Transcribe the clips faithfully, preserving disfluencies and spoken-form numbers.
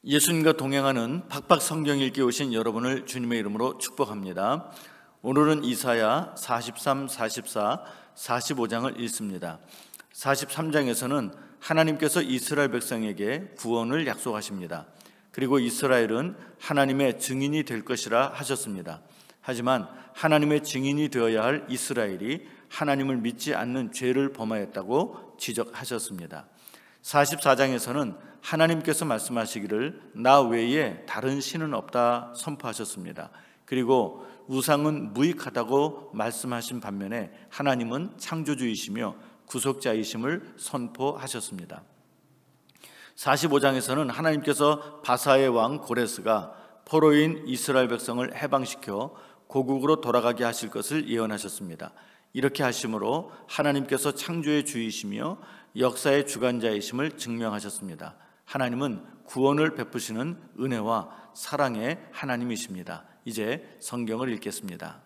예수님과 동행하는 팍팍 성경 읽기 오신 여러분을 주님의 이름으로 축복합니다. 오늘은 이사야 사십삼, 사십사, 사십오 장을 읽습니다. 사십삼 장에서는 하나님께서 이스라엘 백성에게 구원을 약속하십니다. 그리고 이스라엘은 하나님의 증인이 될 것이라 하셨습니다. 하지만 하나님의 증인이 되어야 할 이스라엘이 하나님을 믿지 않는 죄를 범하였다고 지적하셨습니다. 사십사 장에서는 하나님께서 말씀하시기를 나 외에 다른 신은 없다 선포하셨습니다. 그리고 우상은 무익하다고 말씀하신 반면에 하나님은 창조주이시며 구속자이심을 선포하셨습니다. 사십오 장에서는 하나님께서 바사의 왕 고레스가 포로인 이스라엘 백성을 해방시켜 고국으로 돌아가게 하실 것을 예언하셨습니다. 이렇게 하심으로 하나님께서 창조의 주이시며 역사의 주관자이심을 증명하셨습니다. 하나님은 구원을 베푸시는 은혜와 사랑의 하나님이십니다. 이제 성경을 읽겠습니다.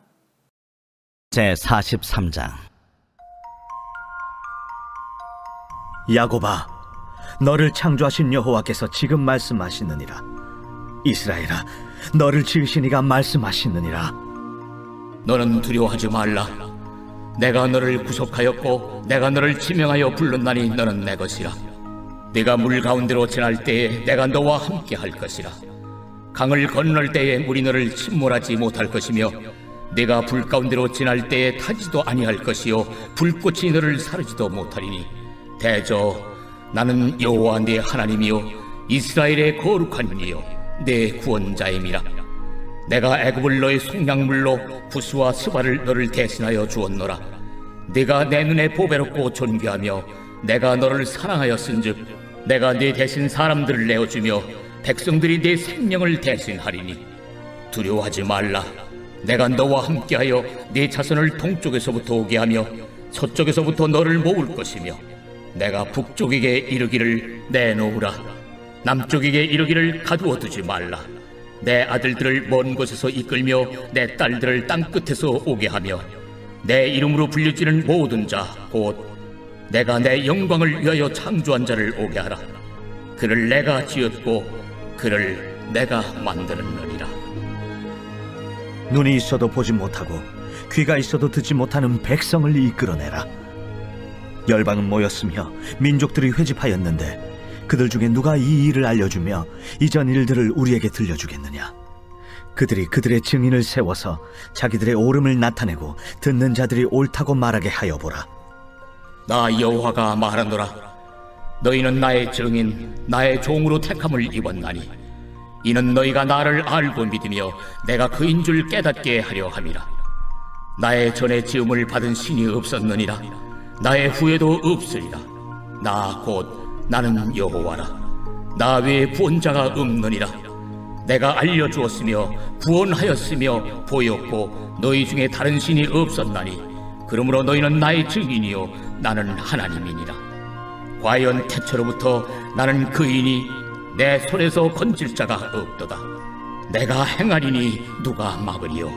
제사십삼 장. 야곱아, 너를 창조하신 여호와께서 지금 말씀하시느니라. 이스라엘아, 너를 지으신 이가 말씀하시느니라. 너는 두려워하지 말라. 내가 너를 구속하였고 내가 너를 지명하여 불렀나니 너는 내 것이라. 네가 물 가운데로 지날 때에 내가 너와 함께 할 것이라. 강을 건널 때에 물이 너를 침몰하지 못할 것이며 네가 불 가운데로 지날 때에 타지도 아니할 것이요 불꽃이 너를 사르지도 못하리니 대저 나는 여호와 네 하나님이요 이스라엘의 거룩한 이요 내 구원자임이라. 내가 애굽을 너의 속량물로 부스와 스바를 너를 대신하여 주었노라. 네가 내 눈에 보배롭고 존귀하며 내가 너를 사랑하였은즉 내가 네 대신 사람들을 내어주며 백성들이 네 생명을 대신하리니 두려워하지 말라. 내가 너와 함께하여 네 자손을 동쪽에서부터 오게 하며 서쪽에서부터 너를 모을 것이며 내가 북쪽에게 이르기를 내놓으라. 남쪽에게 이르기를 가두어 두지 말라. 내 아들들을 먼 곳에서 이끌며 내 딸들을 땅끝에서 오게 하며 내 이름으로 불려지는 모든 자 곧 내가 내 영광을 위하여 창조한 자를 오게 하라. 그를 내가 지었고 그를 내가 만드느니라. 눈이 있어도 보지 못하고 귀가 있어도 듣지 못하는 백성을 이끌어내라. 열방은 모였으며 민족들이 회집하였는데 그들 중에 누가 이 일을 알려주며 이전 일들을 우리에게 들려주겠느냐? 그들이 그들의 증인을 세워서 자기들의 옳음을 나타내고 듣는 자들이 옳다고 말하게 하여 보라. 나 여호와가 말하노라. 너희는 나의 증인 나의 종으로 택함을 입었나니 이는 너희가 나를 알고 믿으며 내가 그인 줄 깨닫게 하려 함이라. 나의 전에 지음을 받은 신이 없었느니라. 나의 후에도 없으리라. 나 곧 나는 여호와라. 나 외에 구원자가 없느니라. 내가 알려주었으며 구원하였으며 보였고 너희 중에 다른 신이 없었나니 그러므로 너희는 나의 증인이요 나는 하나님이니라. 과연 태초로부터 나는 그이니 내 손에서 건질 자가 없도다. 내가 행하리니 누가 막으리요?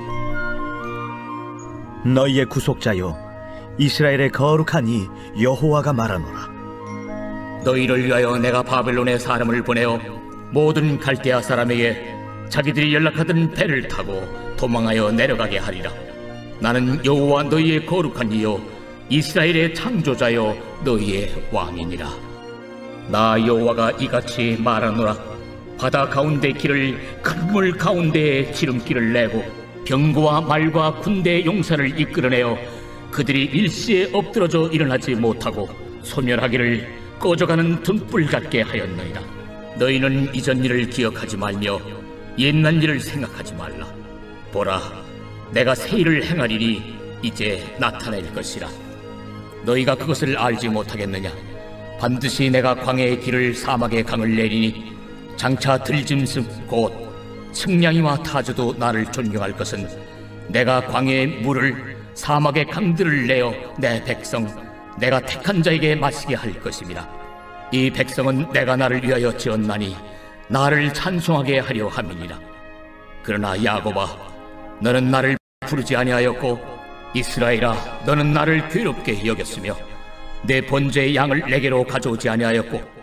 너희의 구속자요 이스라엘의 거룩한 이 여호와가 말하노라. 너희를 위하여 내가 바벨론에 사람을 보내어 모든 갈대아 사람에게 자기들이 연락하던 배를 타고 도망하여 내려가게 하리라. 나는 여호와 너희의 거룩한 이요 이스라엘의 창조자요 너희의 왕이니라. 나 여호와가 이같이 말하노라. 바다 가운데 길을 큰 물 가운데에 지름길을 내고 병거와 말과 군대의 용사를 이끌어내어 그들이 일시에 엎드러져 일어나지 못하고 소멸하기를 꺼져가는 등불 같게 하였느니라. 너희는 이전 일을 기억하지 말며 옛날 일을 생각하지 말라. 보라, 내가 새 일을 행하리니 이제 나타낼 것이라. 너희가 그것을 알지 못하겠느냐? 반드시 내가 광야의 길을 사막의 강을 내리니 장차 들짐승 곧 측량이와 타조도 나를 존경할 것은 내가 광야의 물을 사막의 강들을 내어 내 백성 내가 택한 자에게 마시게 할 것임이라. 이 백성은 내가 나를 위하여 지었나니 나를 찬송하게 하려 함이니라. 그러나 야곱아, 너는 나를 부르지 아니하였고 이스라엘아, 너는 나를 괴롭게 여겼으며 내 번제의 양을 내게로 가져오지 아니하였고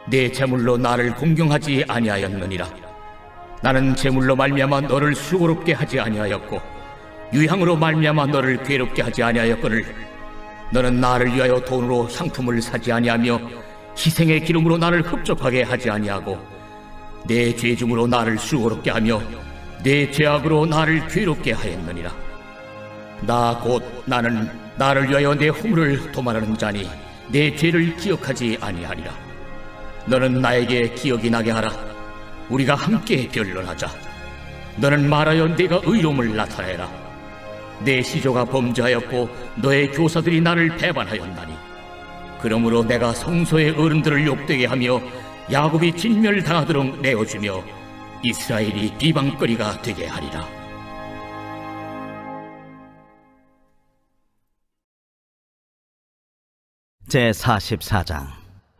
내 제물로 나를 공경하지 아니하였느니라. 나는 제물로 말미암아 너를 수고롭게 하지 아니하였고 유향으로 말미암아 너를 괴롭게 하지 아니하였거늘 너는 나를 위하여 돈으로 향품을 사지 아니하며 희생의 기름으로 나를 흡족하게 하지 아니하고 내 죄중으로 나를 수고롭게 하며 내 죄악으로 나를 괴롭게 하였느니라. 나 곧 나는 나를 위하여 내 허물을 도말하는 자니 내 죄를 기억하지 아니하리라. 너는 나에게 기억이 나게 하라. 우리가 함께 변론하자. 너는 말하여 내가 의로움을 나타내라. 내 시조가 범죄하였고 너의 교사들이 나를 배반하였나니 그러므로 내가 성소의 어른들을 욕되게 하며 야곱이 진멸당하도록 내어주며 이스라엘이 비방거리가 되게 하리라. 제사십사 장.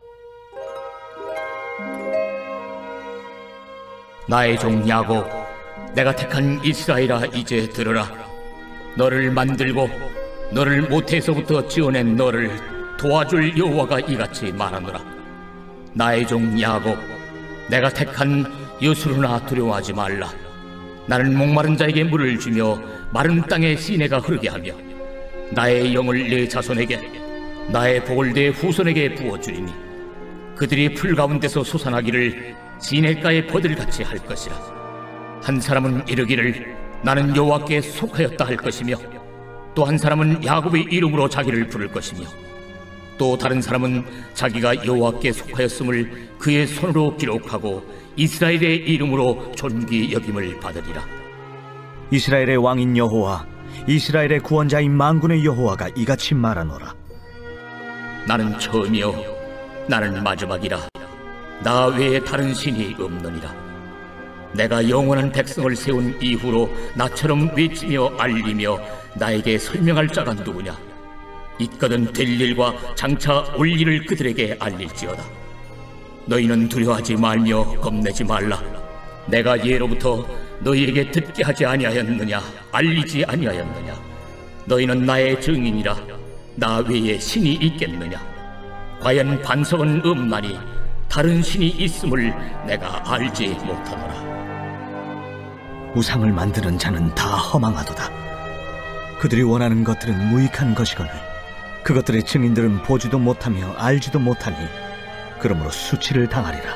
나의 종 야곱, 내가 택한 이스라엘아, 이제 들으라. 너를 만들고 너를 모태에서부터 지어낸 너를 도와줄 여호와가 이같이 말하노라. 나의 종 야곱, 내가 택한 여수르나 두려워하지 말라. 나는 목마른 자에게 물을 주며 마른 땅에 시내가 흐르게 하며 나의 영을 내 자손에게 나의 복을 내 후손에게 부어주리니 그들이 풀 가운데서 솟아나기를 시냇가의 버들같이 할 것이라. 한 사람은 이르기를 나는 여호와께 속하였다 할 것이며 또 한 사람은 야곱의 이름으로 자기를 부를 것이며 또 다른 사람은 자기가 여호와께 속하였음을 그의 손으로 기록하고 이스라엘의 이름으로 존귀 여김을 받으리라. 이스라엘의 왕인 여호와, 이스라엘의 구원자인 만군의 여호와가 이같이 말하노라. 나는 처음이요 나는 마지막이라. 나 외에 다른 신이 없느니라. 내가 영원한 백성을 세운 이후로 나처럼 외치며 알리며 나에게 설명할 자가 누구냐. 있거든 될 일과 장차 올 일을 그들에게 알릴지어다. 너희는 두려워하지 말며 겁내지 말라. 내가 예로부터 너희에게 듣게 하지 아니하였느냐, 알리지 아니하였느냐. 너희는 나의 증인이라. 나 외에 신이 있겠느냐. 과연 반석은 없나니 다른 신이 있음을 내가 알지 못하노라. 우상을 만드는 자는 다 허망하도다. 그들이 원하는 것들은 무익한 것이거늘 그것들의 증인들은 보지도 못하며 알지도 못하니 그러므로 수치를 당하리라.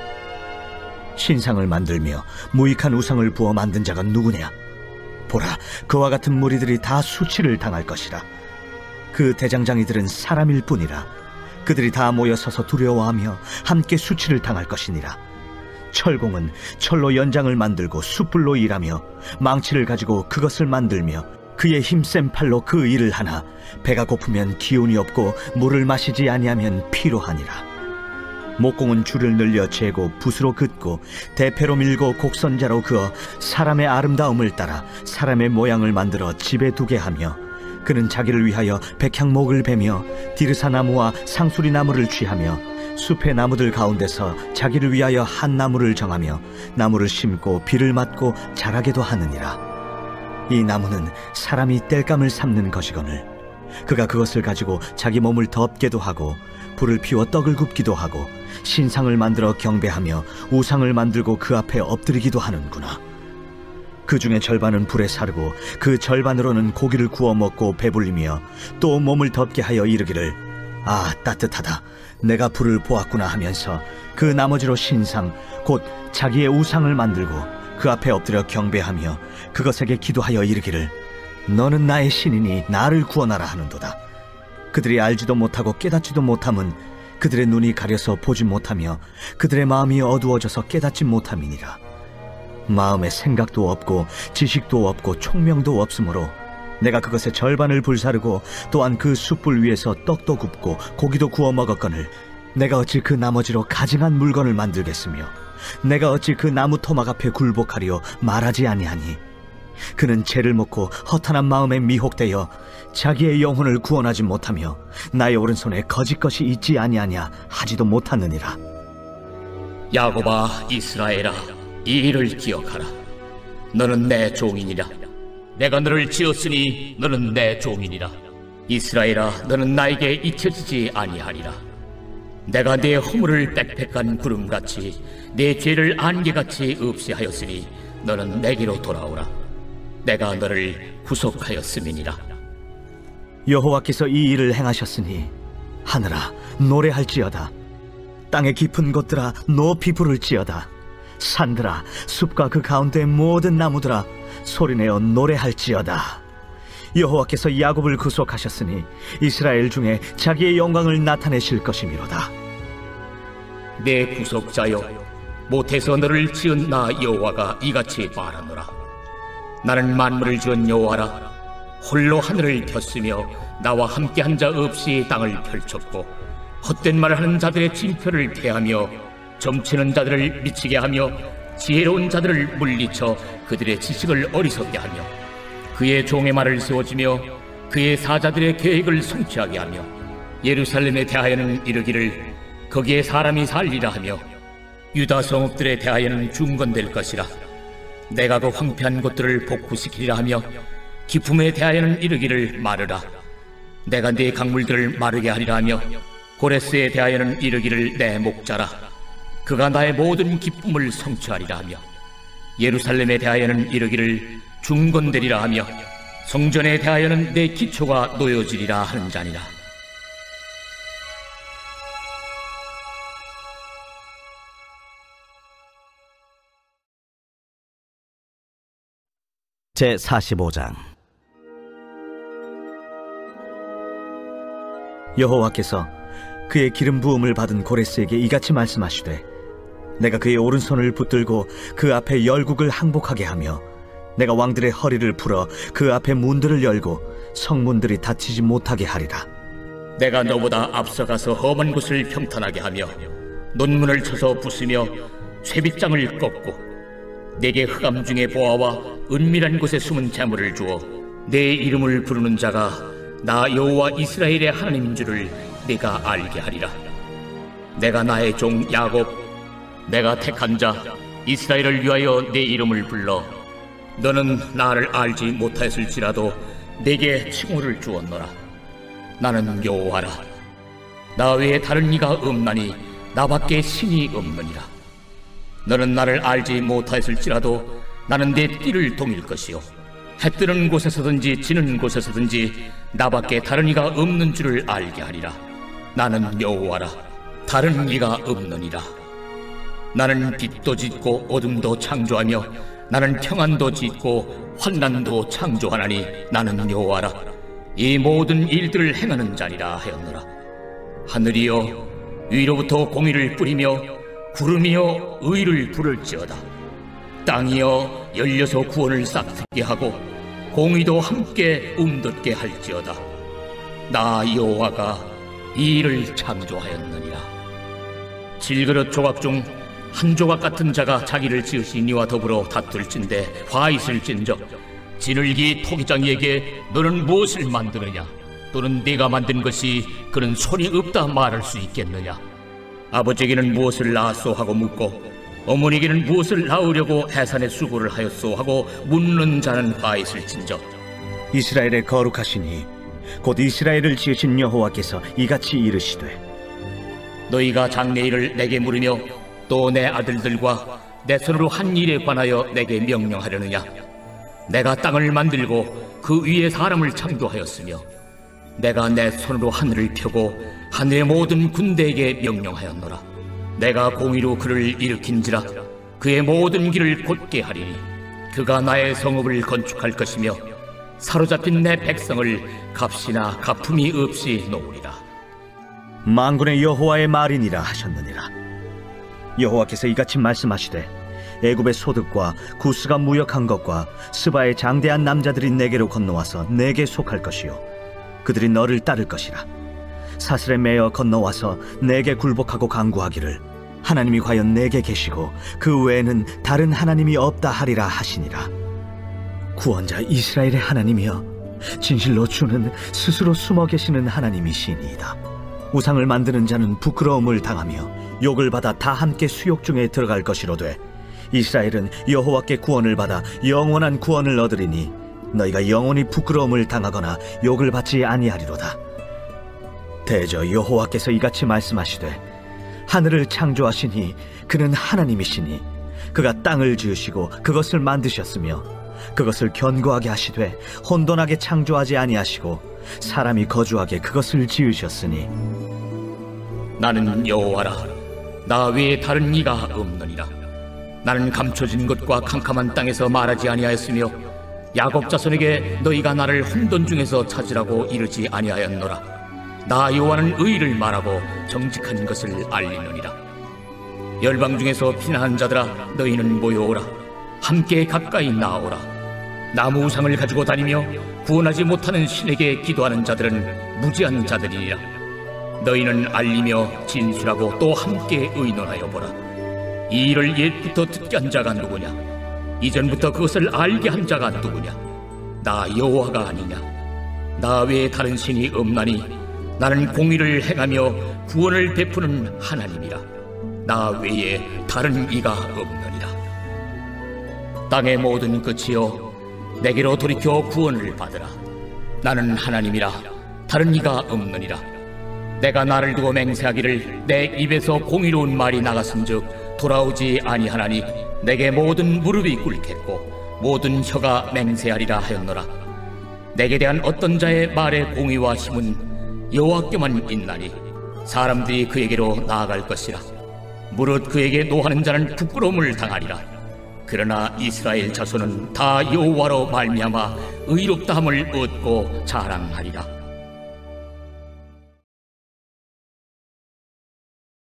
신상을 만들며 무익한 우상을 부어 만든 자가 누구냐. 보라, 그와 같은 무리들이 다 수치를 당할 것이라. 그 대장장이들은 사람일 뿐이라. 그들이 다 모여 서서 두려워하며 함께 수치를 당할 것이니라. 철공은 철로 연장을 만들고 숯불로 일하며 망치를 가지고 그것을 만들며 그의 힘센 팔로 그 일을 하나 배가 고프면 기운이 없고 물을 마시지 아니하면 피로하니라. 목공은 줄을 늘려 재고 붓으로 긋고 대패로 밀고 곡선자로 그어 사람의 아름다움을 따라 사람의 모양을 만들어 집에 두게 하며 그는 자기를 위하여 백향목을 베며 디르사 나무와 상수리 나무를 취하며 숲의 나무들 가운데서 자기를 위하여 한 나무를 정하며 나무를 심고 비를 맞고 자라게도 하느니라. 이 나무는 사람이 땔감을 삼는 것이거늘 그가 그것을 가지고 자기 몸을 덮게도 하고 불을 피워 떡을 굽기도 하고 신상을 만들어 경배하며 우상을 만들고 그 앞에 엎드리기도 하는구나. 그 중에 절반은 불에 사르고 그 절반으로는 고기를 구워 먹고 배불리며 또 몸을 덮게 하여 이르기를 아 따뜻하다, 내가 불을 보았구나 하면서 그 나머지로 신상 곧 자기의 우상을 만들고 그 앞에 엎드려 경배하며 그것에게 기도하여 이르기를 너는 나의 신이니 나를 구원하라 하는도다. 그들이 알지도 못하고 깨닫지도 못함은 그들의 눈이 가려서 보지 못하며 그들의 마음이 어두워져서 깨닫지 못함이니라. 마음에 생각도 없고 지식도 없고 총명도 없으므로 내가 그것의 절반을 불사르고 또한 그 숯불 위에서 떡도 굽고 고기도 구워 먹었거늘 내가 어찌 그 나머지로 가증한 물건을 만들겠으며 내가 어찌 그 나무 토막 앞에 굴복하리요 말하지 아니하니 그는 죄를 먹고 허탄한 마음에 미혹되어 자기의 영혼을 구원하지 못하며 나의 오른손에 거짓 것이 있지 아니하냐 하지도 못하느니라. 야곱아, 이스라엘아, 이 일을 기억하라. 너는 내 종이니라. 내가 너를 지었으니 너는 내 종이니라. 이스라엘아, 너는 나에게 잊혀지지 아니하리라. 내가 내 허물을 빽빽한 구름같이 내 죄를 안개같이 없이 하였으니 너는 내게로 돌아오라. 내가 너를 구속하였음이니라. 여호와께서 이 일을 행하셨으니 하늘아 노래할지어다. 땅의 깊은 곳들아 높이 부를지어다. 산들아 숲과 그 가운데 모든 나무들아 소리내어 노래할지어다. 여호와께서 야곱을 구속하셨으니 이스라엘 중에 자기의 영광을 나타내실 것이미로다. 내 구속자여, 못해서 너를 지은 나 여호와가 이같이 말하노라. 나는 만물을 지은 여호와라. 홀로 하늘을 폈으며 나와 함께한 자 없이 땅을 펼쳤고 헛된 말을 하는 자들의 징표를 폐하며 점치는 자들을 미치게 하며 지혜로운 자들을 물리쳐 그들의 지식을 어리석게 하며 그의 종의 말을 세워주며 그의 사자들의 계획을 성취하게 하며 예루살렘에 대하여는 이르기를 거기에 사람이 살리라 하며 유다 성읍들에 대하여는 중건될 것이라. 내가 그 황폐한 곳들을 복구시키리라 하며 기품에 대하여는 이르기를 마르라. 내가 네 강물들을 마르게 하리라 하며 고레스에 대하여는 이르기를 내 목자라. 그가 나의 모든 기쁨을 성취하리라 하며 예루살렘에 대하여는 이르기를 중건되리라 하며 성전에 대하여는 내 기초가 놓여지리라 하는 자니라. 제사십오 장. 여호와께서 그의 기름 부음을 받은 고레스에게 이같이 말씀하시되 내가 그의 오른손을 붙들고 그 앞에 열국을 항복하게 하며 내가 왕들의 허리를 풀어 그 앞에 문들을 열고 성문들이 닫히지 못하게 하리라. 내가 너보다 앞서가서 험한 곳을 평탄하게 하며 논문을 쳐서 부수며 쇠빗장을 꺾고 내게 흑암 중에 보아와 은밀한 곳에 숨은 재물을 주어 내 이름을 부르는 자가 나 여호와 이스라엘의 하나님인 줄을 네가 알게 하리라. 내가 나의 종 야곱, 내가 택한 자 이스라엘을 위하여 내 이름을 불러 너는 나를 알지 못하였을지라도 내게 칭호를 주었노라. 나는 여호와라. 나 외에 다른 이가 없나니 나밖에 신이 없느니라. 너는 나를 알지 못하였을지라도 나는 내 띠를 동일 것이요 해 뜨는 곳에서든지 지는 곳에서든지 나밖에 다른 이가 없는 줄을 알게 하리라. 나는 여호와라. 다른 이가 없느니라. 나는 빛도 짓고 어둠도 창조하며 나는 평안도 짓고 환난도 창조하나니 나는 여호와라. 이 모든 일들을 행하는 자니라 하였노라. 하늘이여 위로부터 공의를 뿌리며 구름이여 의를 부를지어다. 땅이여 열려서 구원을 싹트게 하고 공의도 함께 움돋게 할지어다. 나 여호와가 이 일을 창조하였느니라. 질그릇 조각 중 한 조각 같은 자가 자기를 지으시니와 더불어 다툴진대 화 있을진저 지늘기 토기장이에게 너는 무엇을 만드느냐? 또는 네가 만든 것이 그는 손이 없다 말할 수 있겠느냐? 아버지에게는 무엇을 낳았소 하고 묻고 어머니에게는 무엇을 낳으려고 해산의 수고를 하였소 하고 묻는 자는 화 있을진저 이스라엘의 거룩하시니 곧 이스라엘을 지으신 여호와께서 이같이 이르시되 너희가 장래일을 내게 물으며 또 내 아들들과 내 손으로 한 일에 관하여 내게 명령하려느냐? 내가 땅을 만들고 그 위에 사람을 창조하였으며 내가 내 손으로 하늘을 펴고 하늘의 모든 군대에게 명령하였노라. 내가 공의로 그를 일으킨지라 그의 모든 길을 곧게 하리니 그가 나의 성읍을 건축할 것이며 사로잡힌 내 백성을 값이나 가품이 없이 놓으리라. 만군의 여호와의 말이니라 하셨느니라. 여호와께서 이같이 말씀하시되 애굽의 소득과 구스가 무역한 것과 스바의 장대한 남자들이 내게로 건너와서 내게 속할 것이요 그들이 너를 따를 것이라. 사슬에 매어 건너와서 내게 굴복하고 간구하기를 하나님이 과연 내게 계시고 그 외에는 다른 하나님이 없다 하리라 하시니라. 구원자 이스라엘의 하나님이여 진실로 주는 스스로 숨어 계시는 하나님이시니이다. 우상을 만드는 자는 부끄러움을 당하며 욕을 받아 다 함께 수욕 중에 들어갈 것이로되 이스라엘은 여호와께 구원을 받아 영원한 구원을 얻으리니 너희가 영원히 부끄러움을 당하거나 욕을 받지 아니하리로다. 대저 여호와께서 이같이 말씀하시되 하늘을 창조하시니 그는 하나님이시니 그가 땅을 지으시고 그것을 만드셨으며 그것을 견고하게 하시되 혼돈하게 창조하지 아니하시고 사람이 거주하게 그것을 지으셨으니 나는 여호와라. 나 외에 다른 이가 없느니라. 나는 감춰진 것과 캄캄한 땅에서 말하지 아니하였으며 야곱 자손에게 너희가 나를 혼돈 중에서 찾으라고 이르지 아니하였노라. 나 여호와는 의를 말하고 정직한 것을 알리느니라. 열방 중에서 피난한 자들아, 너희는 모여오라. 함께 가까이 나오라. 나무 우상을 가지고 다니며 구원하지 못하는 신에게 기도하는 자들은 무지한 자들이니라. 너희는 알리며 진술하고 또 함께 의논하여 보라. 이 일을 옛부터 듣게 한 자가 누구냐? 이전부터 그것을 알게 한 자가 누구냐? 나 여호와가 아니냐? 나 외에 다른 신이 없나니 나는 공의를 행하며 구원을 베푸는 하나님이라. 나 외에 다른 이가 없느니라. 땅의 모든 끝이여, 내게로 돌이켜 구원을 받으라. 나는 하나님이라. 다른 이가 없느니라. 내가 나를 두고 맹세하기를 내 입에서 공의로운 말이 나갔은즉 돌아오지 아니하나니 내게 모든 무릎이 꿇겠고 모든 혀가 맹세하리라 하였노라. 내게 대한 어떤 자의 말의 공의와 힘은 여호와께만 있나니 사람들이 그에게로 나아갈 것이라. 무릇 그에게 노하는 자는 부끄러움을 당하리라. 그러나 이스라엘 자손은 다 여호와로 말미암아 의롭다함을 얻고 자랑하리라.